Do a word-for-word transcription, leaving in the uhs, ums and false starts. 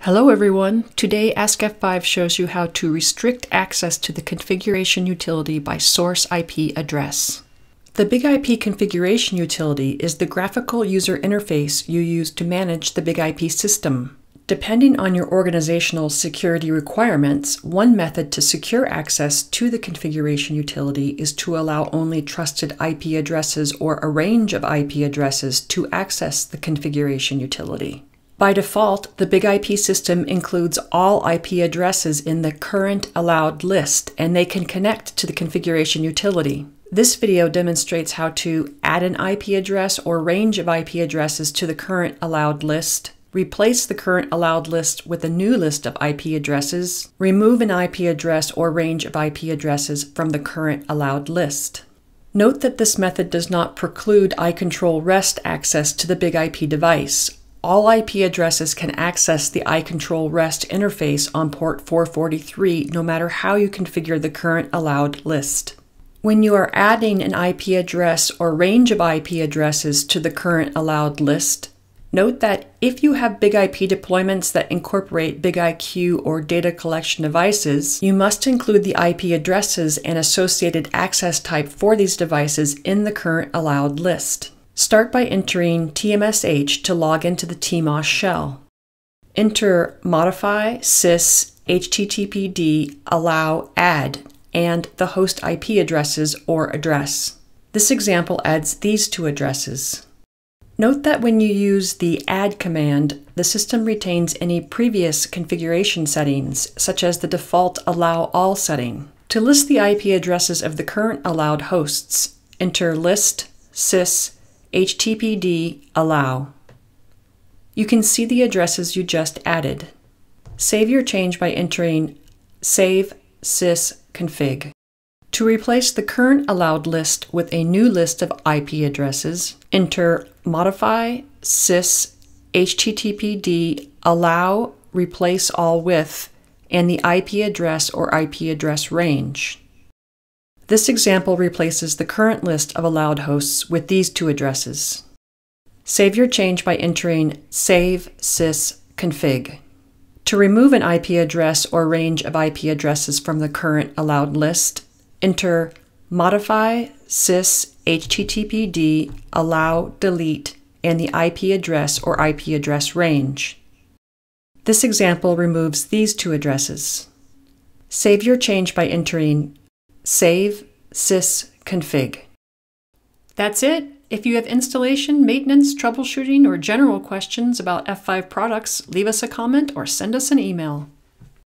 Hello everyone! Today Ask F five shows you how to restrict access to the configuration utility by source I P address. The Big I P configuration utility is the graphical user interface you use to manage the Big I P system. Depending on your organizational security requirements, one method to secure access to the configuration utility is to allow only trusted I P addresses or a range of I P addresses to access the configuration utility. By default, the Big I P system includes all I P addresses in the current allowed list, and they can connect to the configuration utility. This video demonstrates how to add an I P address or range of I P addresses to the current allowed list, replace the current allowed list with a new list of I P addresses, remove an I P address or range of I P addresses from the current allowed list. Note that this method does not preclude I control REST access to the Big I P device. All I P addresses can access the I control REST interface on port four forty-three no matter how you configure the current allowed list. When you are adding an I P address or range of I P addresses to the current allowed list, note that if you have Big I P deployments that incorporate Big I Q or data collection devices, you must include the I P addresses and associated access type for these devices in the current allowed list. Start by entering T M S H to log into the T M O S shell. Enter modify sys httpd allow add and the host I P addresses or address. This example adds these two addresses. Note that when you use the add command, the system retains any previous configuration settings, such as the default allow all setting. To list the I P addresses of the current allowed hosts, enter list sys httpd allow. You can see the addresses you just added. Save your change by entering save sys config. To replace the current allowed list with a new list of I P addresses, enter modify sys httpd allow replace all with and the I P address or I P address range. This example replaces the current list of allowed hosts with these two addresses. Save your change by entering save sys config. To remove an I P address or range of I P addresses from the current allowed list, enter modify sys httpd allow delete and the I P address or I P address range. This example removes these two addresses. Save your change by entering save sys config. That's it. If you have installation, maintenance, troubleshooting, or general questions about F five products, leave us a comment or send us an email.